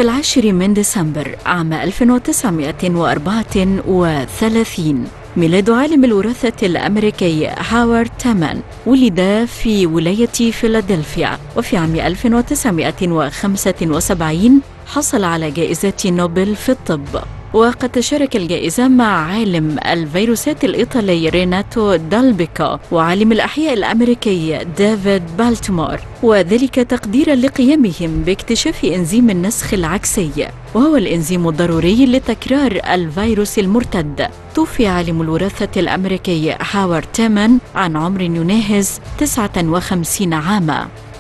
في 10 من ديسمبر عام 1934 ميلاد عالم الوراثة الأمريكي هاوارد تامان. ولد في ولاية فيلادلفيا، وفي عام 1975 حصل على جائزة نوبل في الطب. وقد تشارك الجائزة مع عالم الفيروسات الإيطالي ريناتو دالبيكو وعالم الأحياء الأمريكي ديفيد بالتمور، وذلك تقديراً لقيامهم باكتشاف إنزيم النسخ العكسي، وهو الإنزيم الضروري لتكرار الفيروس المرتد. توفي عالم الوراثة الأمريكي هاوارد تامان عن عمر يناهز 59 عاماً.